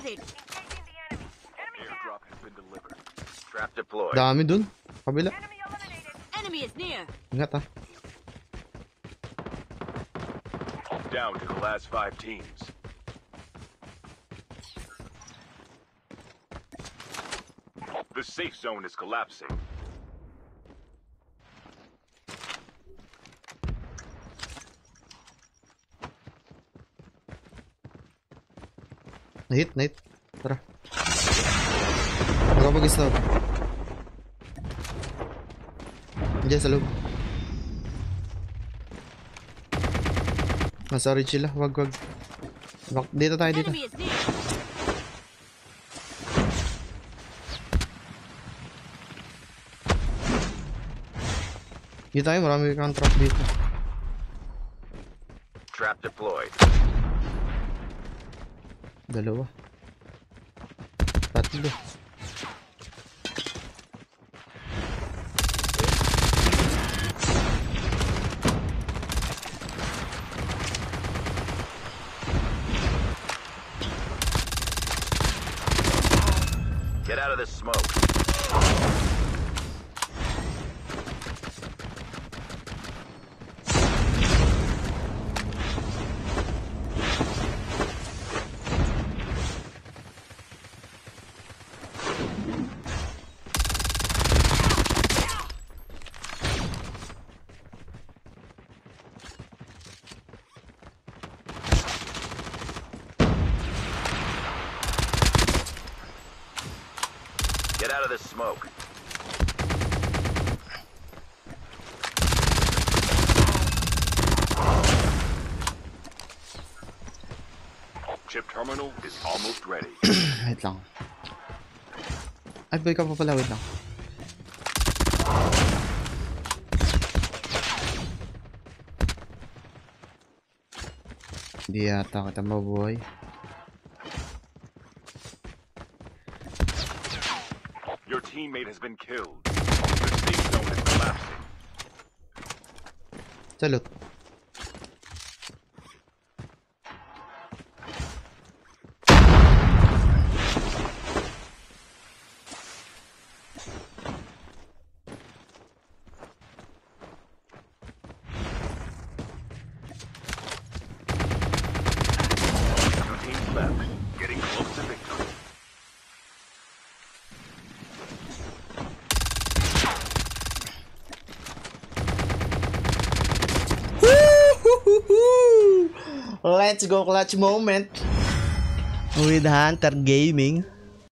spotted. Airdrop has been delivered. Trap deployed. Dami dun. Kabila. Enemy is near. Ingat ah. Down to the last 5 teams. The safe zone is collapsing. Nahit. Tara. Magpapag-stop. Diyan sa loob. Nasa ridge sila. Wag. Dito tayo dito. Enemy is near. Dito tayo. Marami kang trap dito. Trap deployed. Dalawa. Tatlo. Get out of this smoke. Get out of this smoke. Chip terminal is almost ready. Wait lang. Ay, boy ka pa pala. Wait lang. Hindi yata kita mabuhay. Your teammate has been killed. The safe zone is collapsing. Salute. Two teams left. Getting close to victory. Let's go clutch moment with Hunter Gaming.